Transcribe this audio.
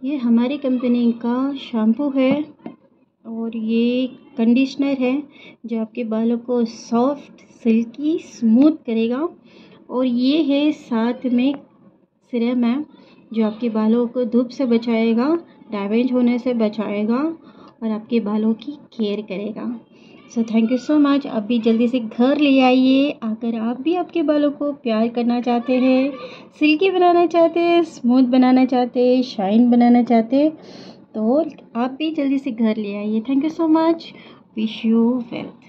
ये हमारी कंपनी का शैम्पू है और ये कंडीशनर है जो आपके बालों को सॉफ्ट, सिल्की, स्मूथ करेगा। और ये है साथ में सीरम है जो आपके बालों को धूप से बचाएगा, डैमेज होने से बचाएगा और आपके बालों की केयर करेगा। So thank you so much. आप भी जल्दी से घर ले आइए। अगर आप भी आपके बालों को प्यार करना चाहते हैं, सिल्की बनाना चाहते हैं, स्मूथ बनाना चाहते हैं, शाइन बनाना चाहते हैं, तो आप भी जल्दी से घर ले आइए। Thank you so much. Wish you well.